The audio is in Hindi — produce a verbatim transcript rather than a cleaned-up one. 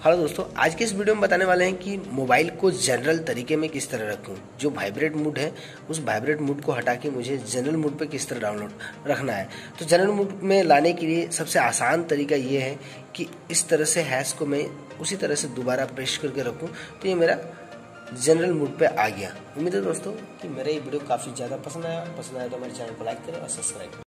हेलो दोस्तों, आज के इस वीडियो में बताने वाले हैं कि मोबाइल को जनरल तरीके में किस तरह रखूं। जो वाइब्रेट मोड है उस वाइब्रेट मोड को हटा के मुझे जनरल मोड पे किस तरह डाउनलोड रखना है। तो जनरल मोड में लाने के लिए सबसे आसान तरीका ये है कि इस तरह से हैश को मैं उसी तरह से दोबारा प्रेस करके रखूँ तो ये मेरा जनरल मोड पे आ गया। उम्मीद है दोस्तों कि मेरा ये वीडियो काफ़ी ज़्यादा पसंद आया। पसंद आया तो हमारे चैनल को लाइक करें और सब्सक्राइब करें।